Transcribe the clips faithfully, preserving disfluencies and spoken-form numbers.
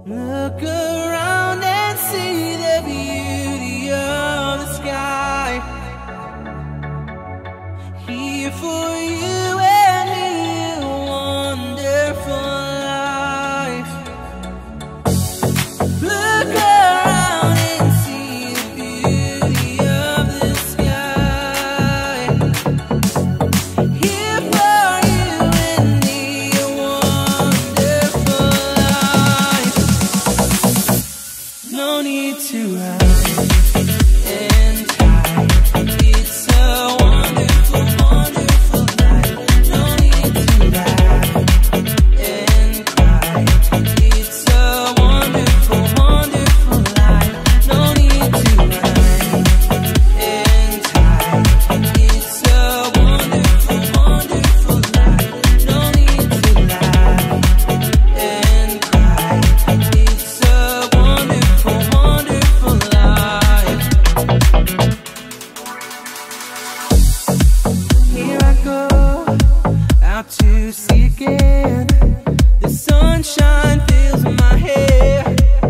Look around and see the beauty of the sky. Here for you and me, a wonderful life. Look around and see the beauty of the sky. Here for you and me, a wonderful life. No need to hide and hide. It's a wonderful, wonderful life. No need to lie and cry. It's a wonderful, wonderful life. No need to hide and hide. It's a wonderful, wonderful life. No need to lie and cry. It's a wonderful, wonderful life. Here I go, out to sea again. The sunshine fills my hair,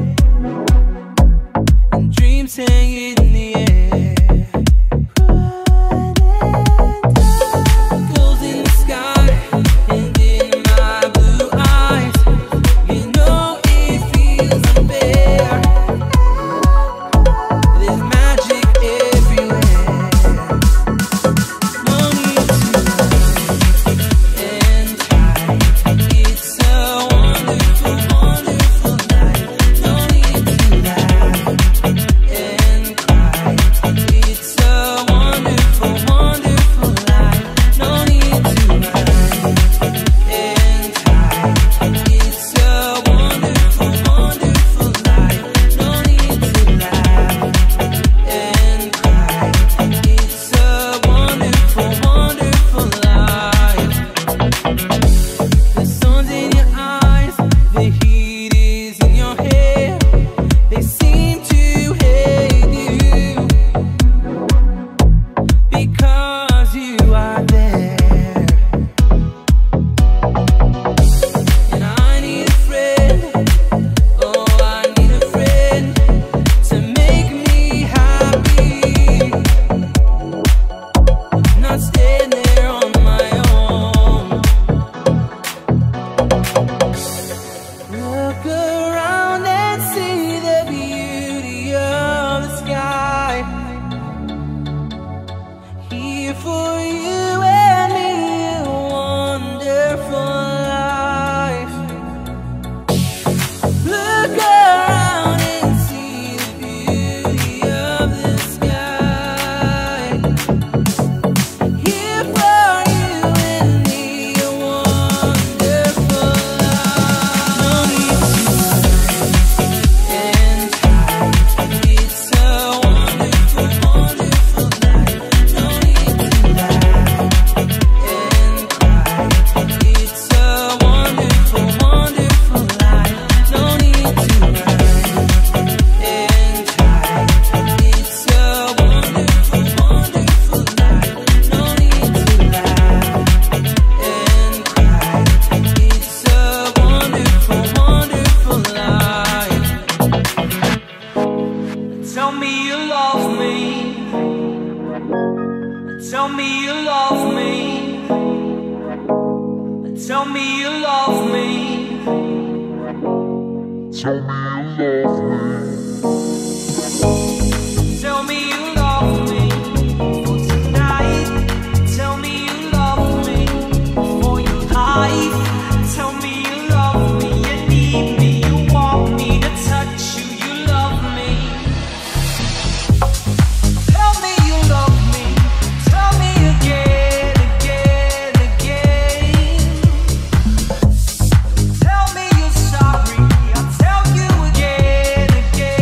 and dreams hanging in the air. Gold in the sky and in my blue eyes. You know it feels unfair. There's magic everywhere. No need to hide and hide. It's a wonderful, wonderful life. No need to lie and cry. It's a wonderful, wonderful life. No need to hide and hide. It's a wonderful, wonderful life. No need to lie and cry. It's a wonderful, wonderful life. The sun's in your eyes, the heat is in your hair. They seem to hate you because you are there. And I need a friend, oh I need a friend to make me happy. Not staying there on my own. Look around and see the beauty of the sky. Here for you and me, a wonderful life. Look around and see the beauty of the sky. Here for you and me, a wonderful life. No need to hide and hide. It's a wonderful, wonderful life. No need to lie and cry. It's a wonderful, wonderful life. No need to hide and hide. It's a wonderful, wonderful life. No need to lie and cry. It's a wonderful, wonderful life. Tell me you love me. Tell me you love me. Tell me you love me. Tell me you love me. Tell me you love me for tonight. Tell me you love me for your life. Tell me you love me, you need me, you want me to touch you, you love me. Tell me you love me. Tell me again, again, again. Tell me you're sorry. I'll tell you again, again.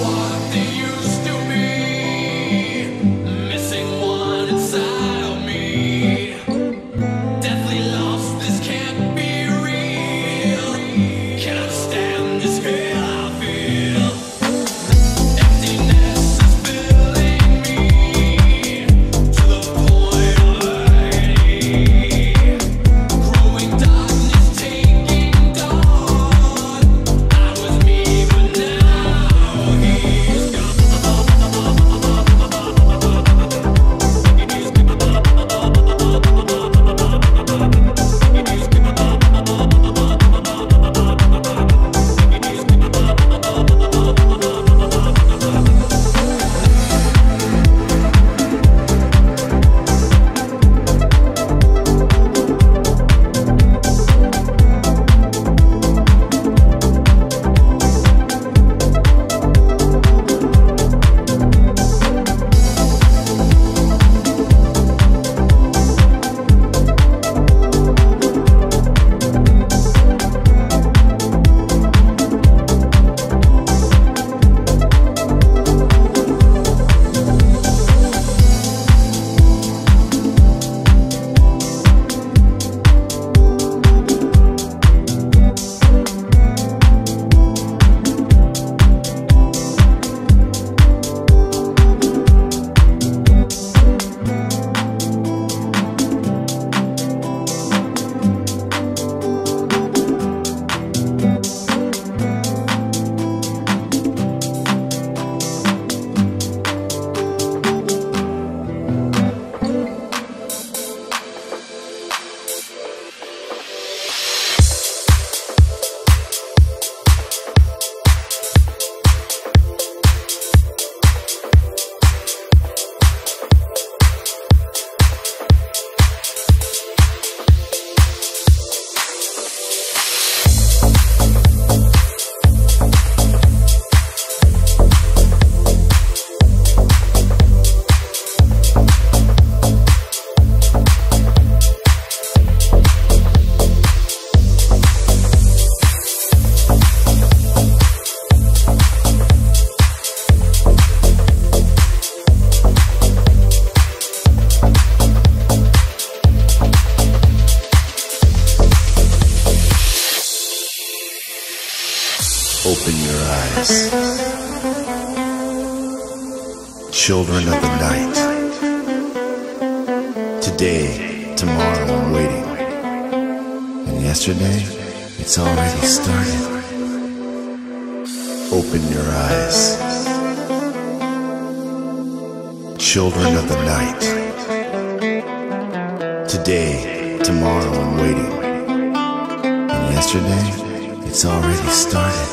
Open your eyes. Children of the night. Today, tomorrow I'm waiting. And yesterday, it's already started. Open your eyes. Children of the night. Today, tomorrow I'm waiting. And yesterday, it's already started.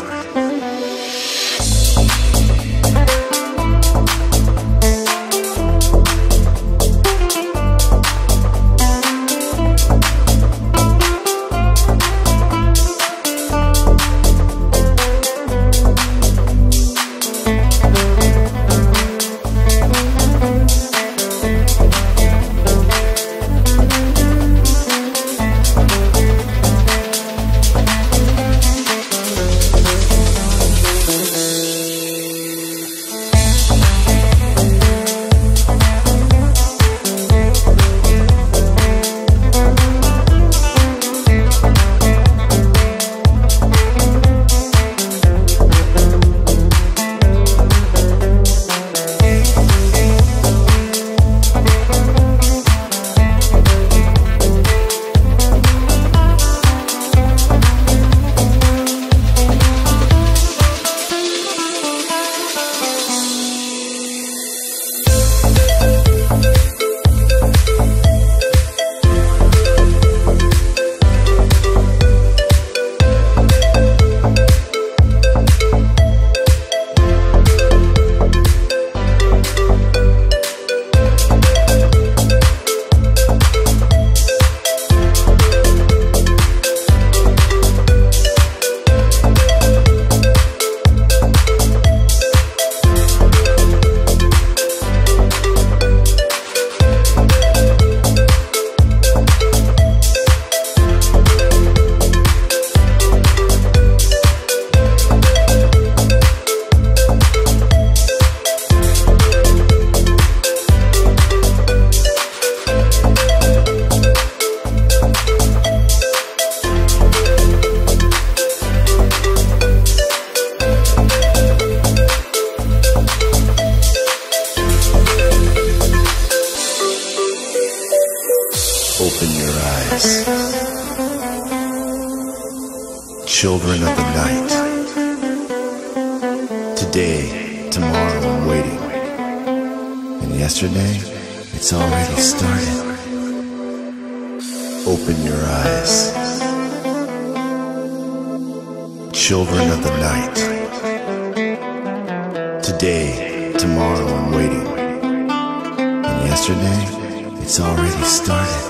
rise. Children of the night. Today, tomorrow I'm waiting. And yesterday, it's already started. Open your eyes. Children of the night. Today, tomorrow I'm waiting. And yesterday, it's already started.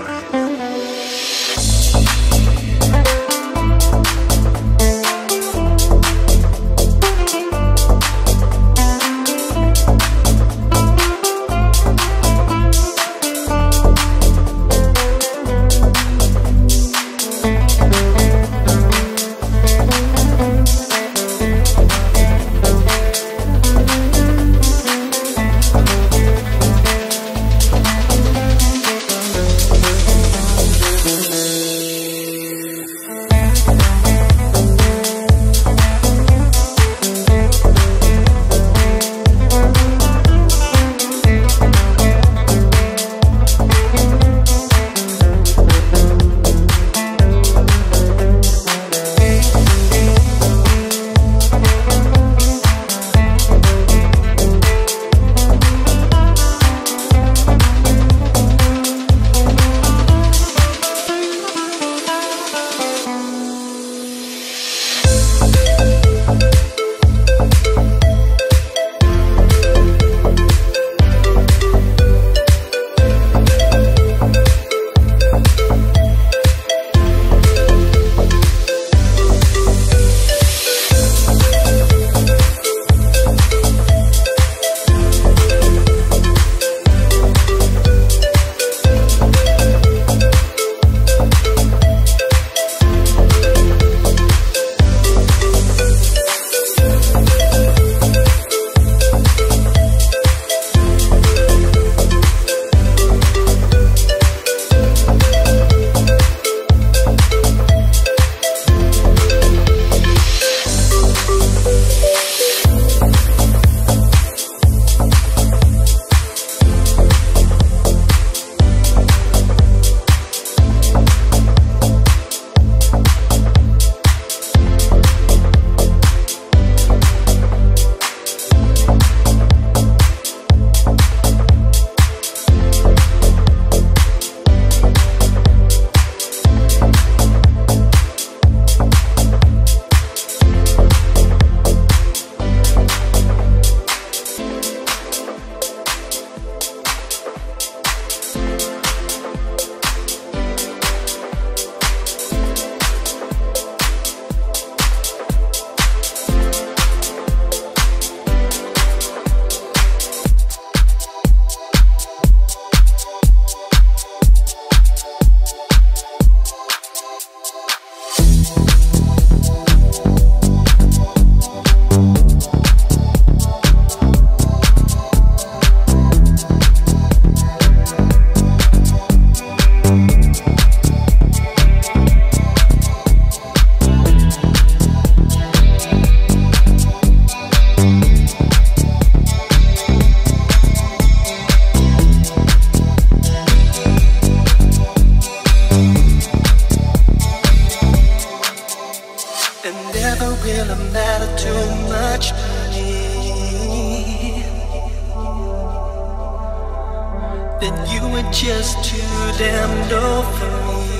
Just too damn low for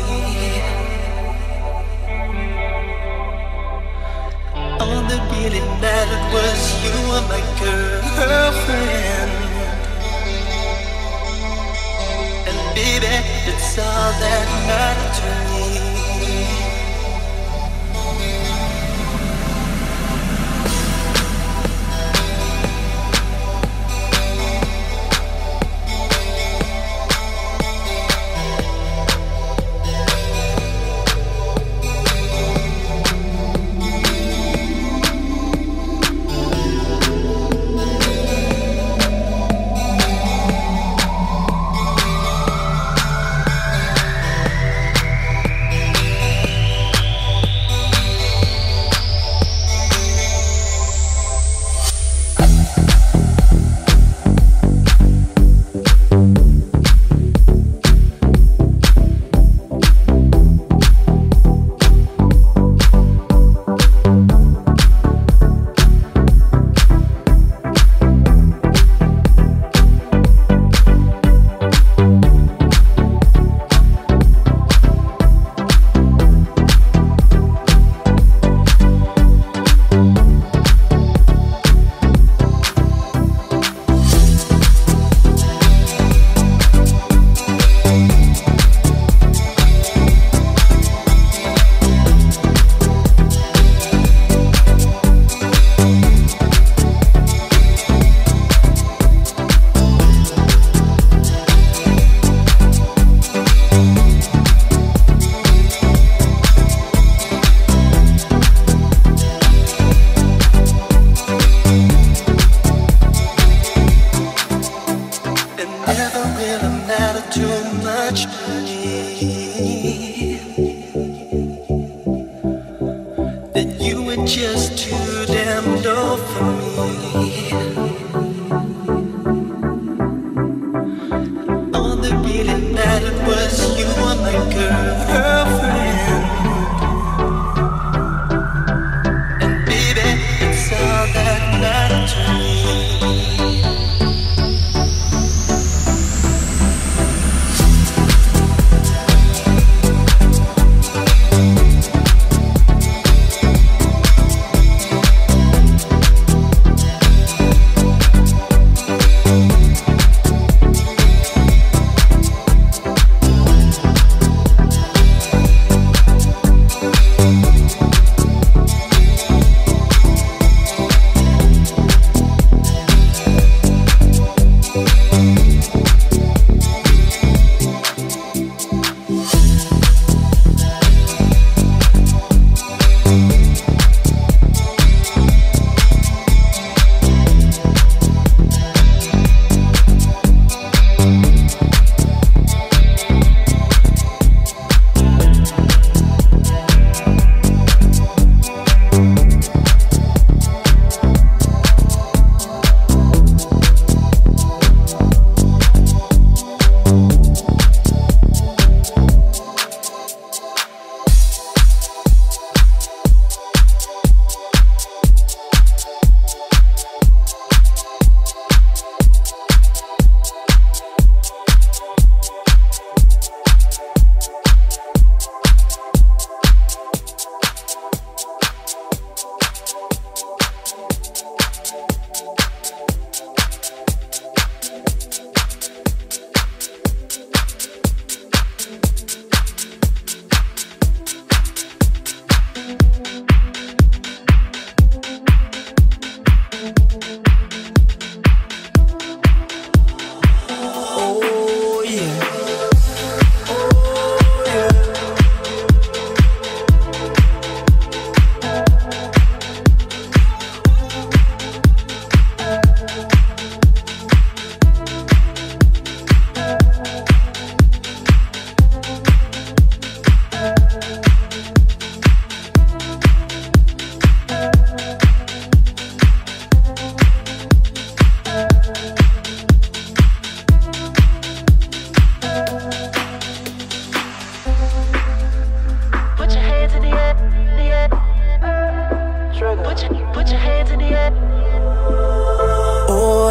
me. All that really mattered was you were my girlfriend. And baby, it's all that mattered to me.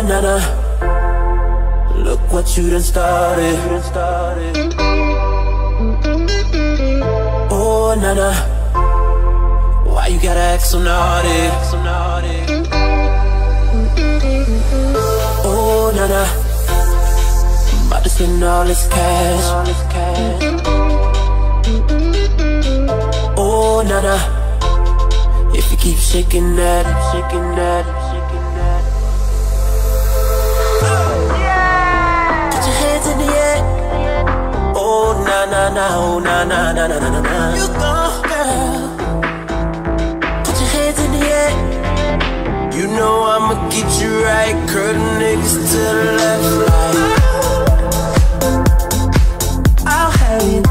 nana, look what you done started. Oh nana, why you gotta act so naughty? Oh nana, I'm about to spend all this cash. Oh nana, if you keep shaking that, shaking that, shaking that. Put your hands in the air. Oh na na na, oh na na na na na na. You go, girl. Put your hands in the air. You know I'ma get you right, curl the niggas to the left, like I'll have you.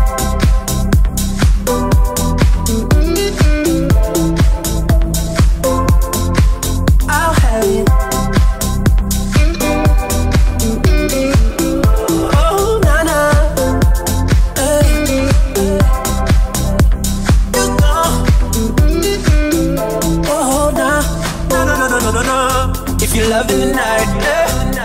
I'll have you. Oh na na, hey, you go. Oh na, na na na na na na. If you're loving the night, yeah.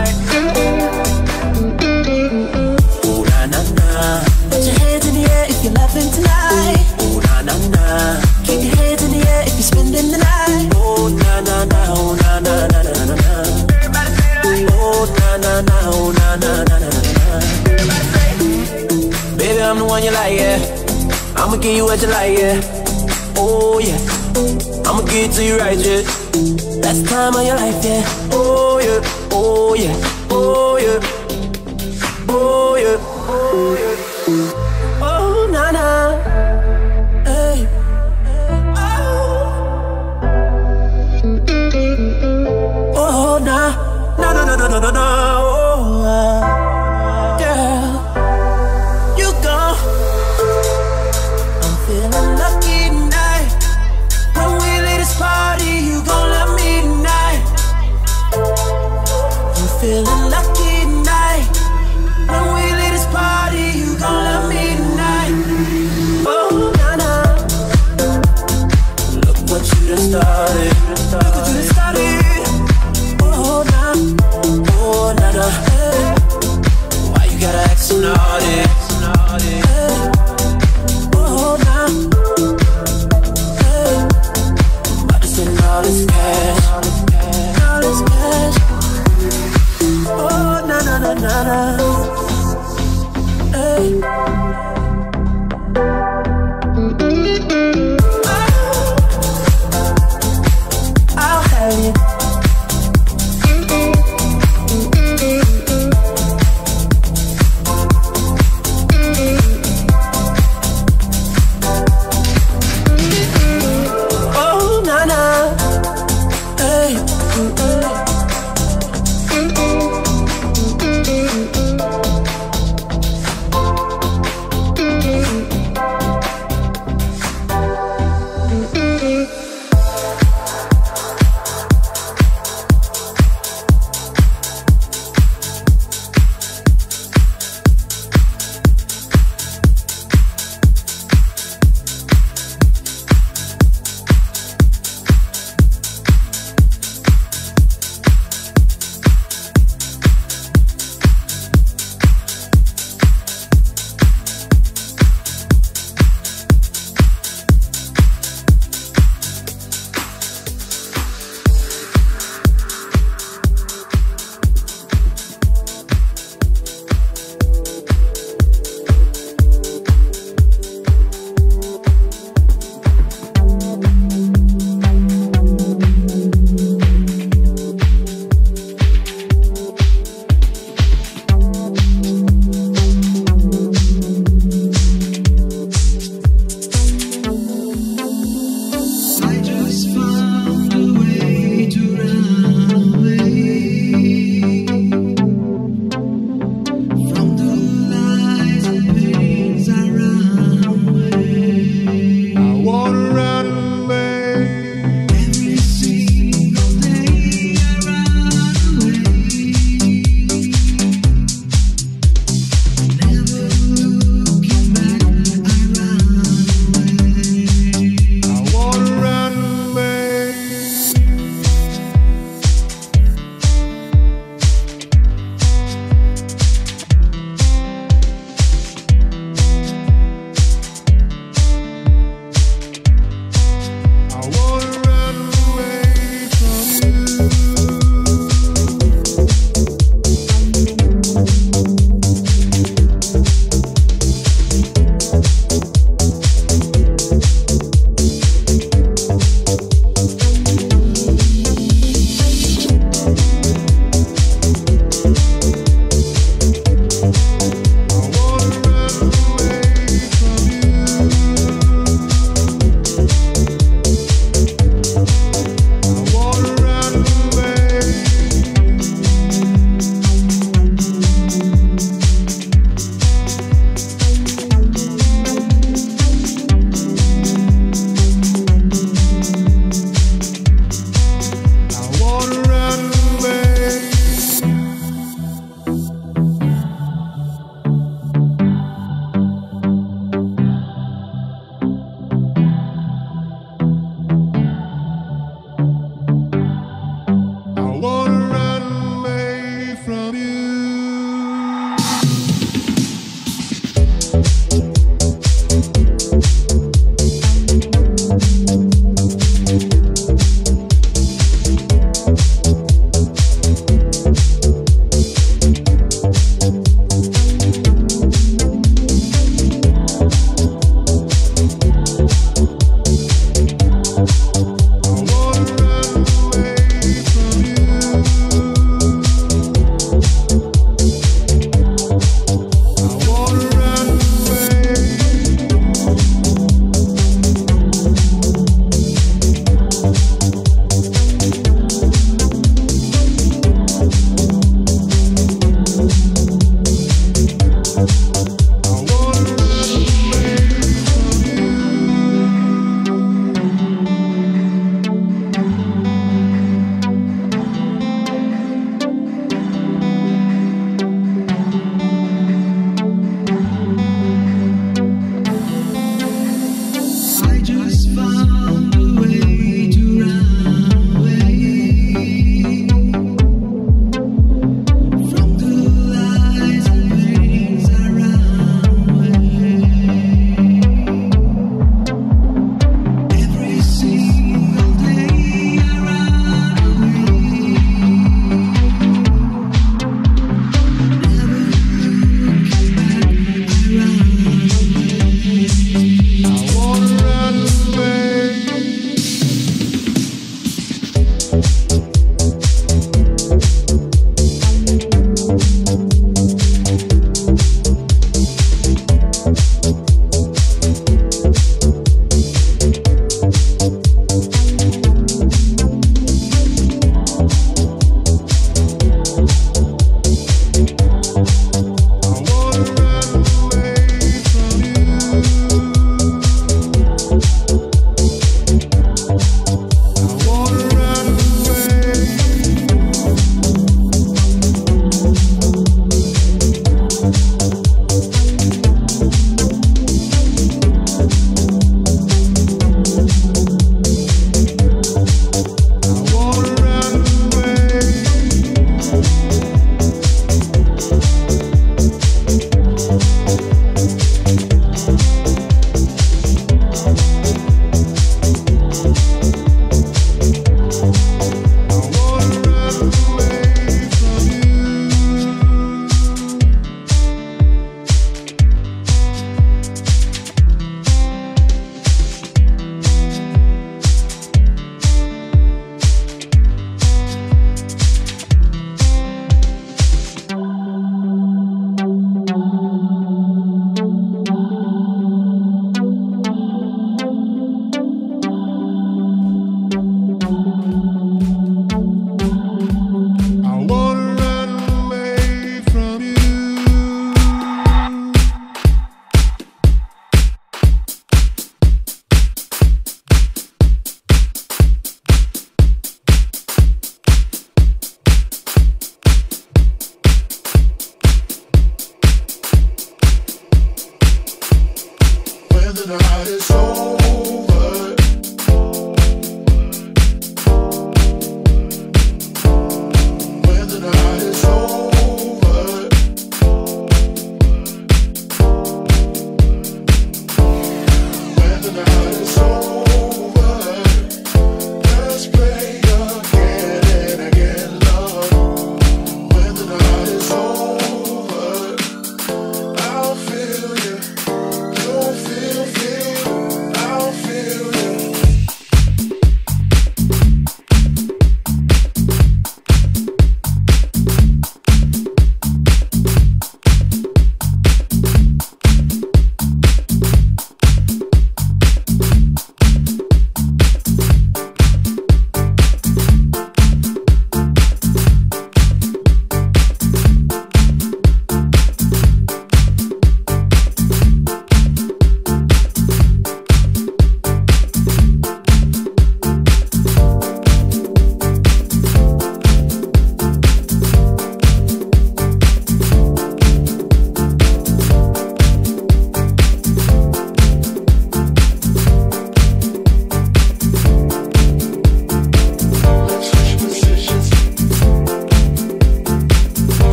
Oh na na na, put your hands in the air if you're loving tonight. Oh na na na, keep your hands in the air if you're spending the night. Oh na na na, oh na na na na na na. Everybody say it like. Oh na na na, oh na na na na na na. Everybody say it. Baby, I'm the one you like, yeah. I'ma give you what you like, yeah. Oh yeah, I'ma give it to you right, yeah. That's the time of your life, yeah. Oh yeah, oh yeah, oh yeah, oh yeah, oh yeah. Oh na na, hey, oh, oh na, na na na na na na na. Oh, uh, girl, you gone. I'm feeling lucky tonight. When we leave this party, you gon' love me tonight. I'm feeling lucky tonight. When we leave this party, you gon' love me tonight. Oh na na, look what you done started. Look what you done started. Oh na, oh na na, hey. Why you gotta act so naughty? Hey. Oh na, hey. About to spend all this cash, all this cash. Oh na na na na na, hey. I'll have you. Oh na na, hey.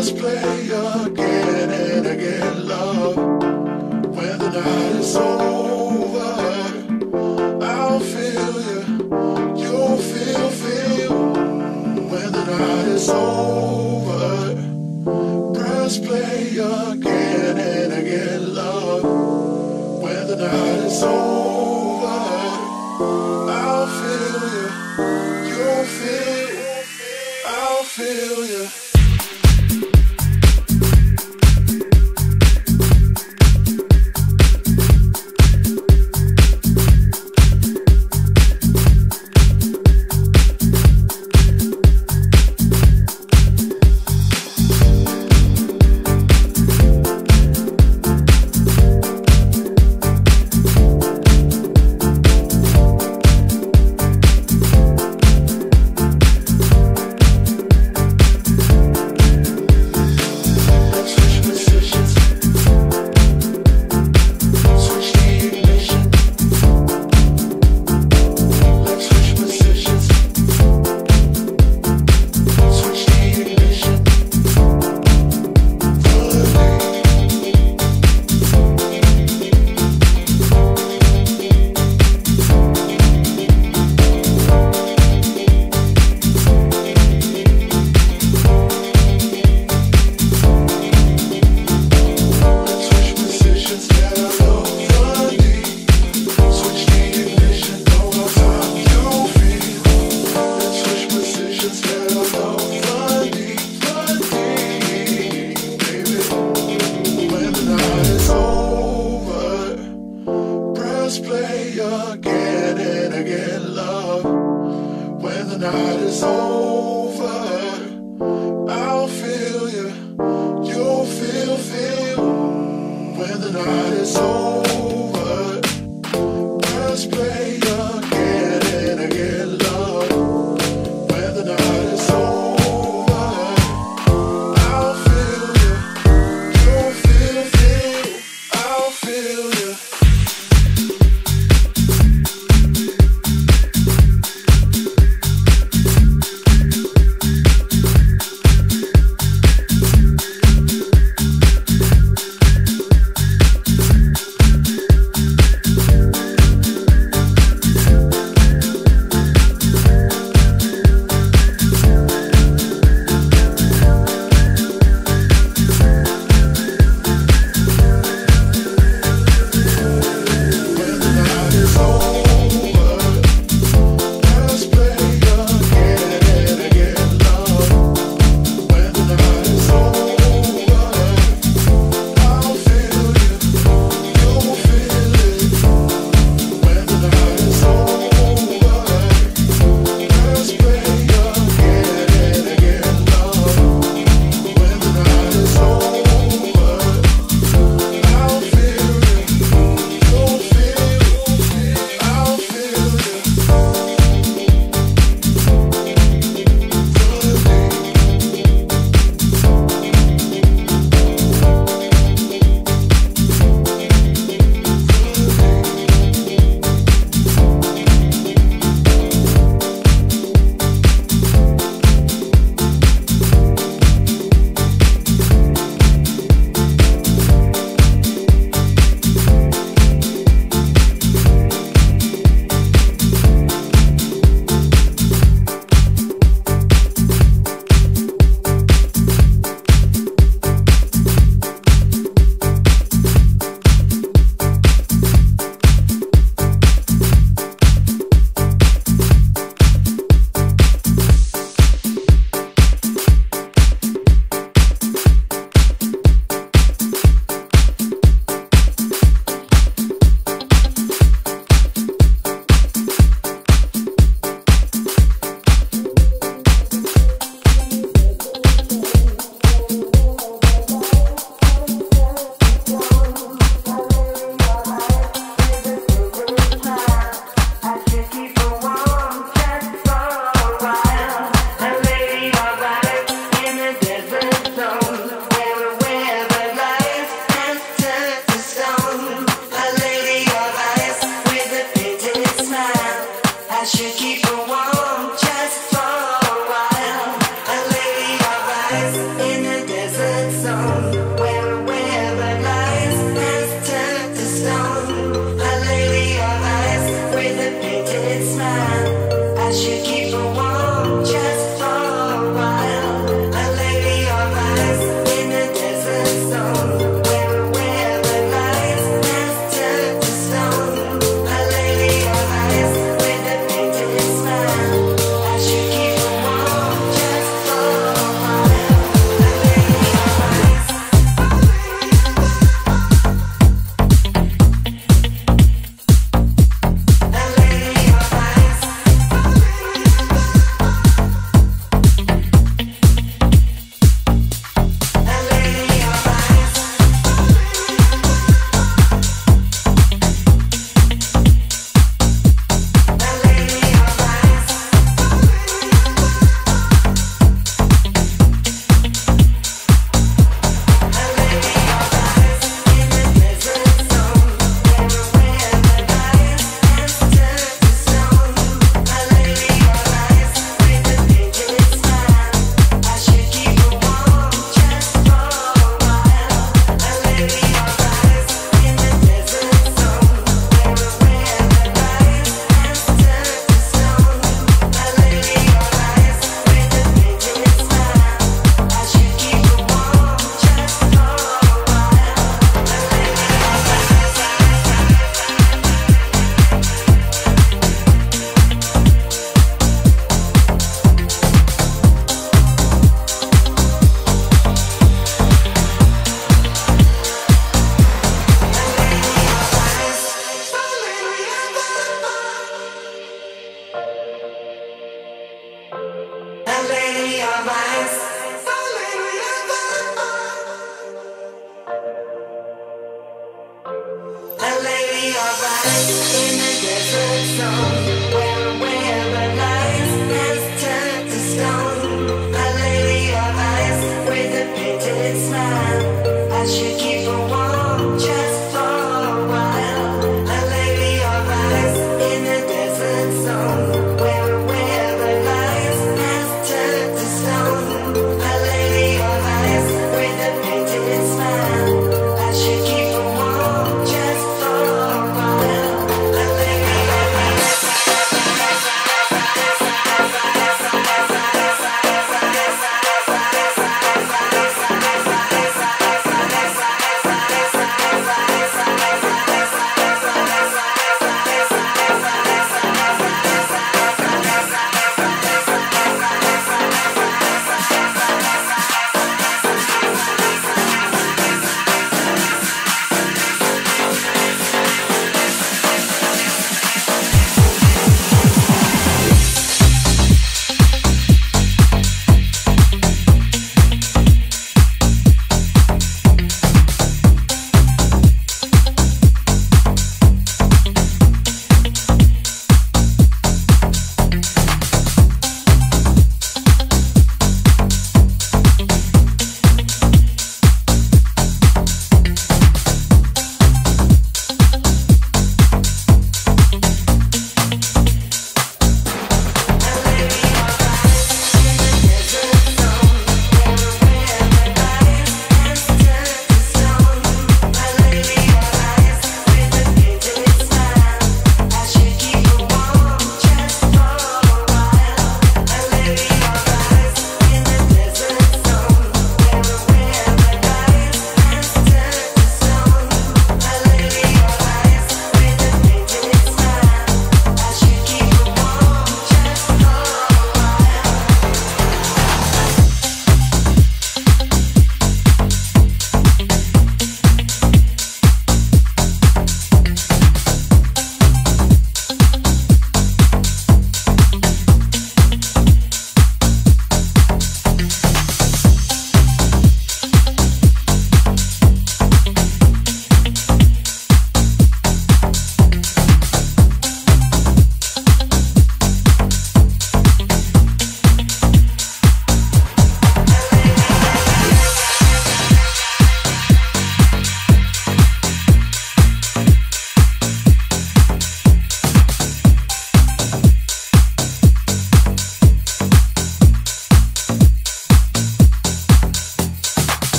Press play again and again, love. When the night is over, I'll feel you, you'll feel, feel. When the night is over, press play again and again, love. When the night is over, I'll feel you, you'll feel, I'll feel you. keep her warm just for a while. A lady of ice in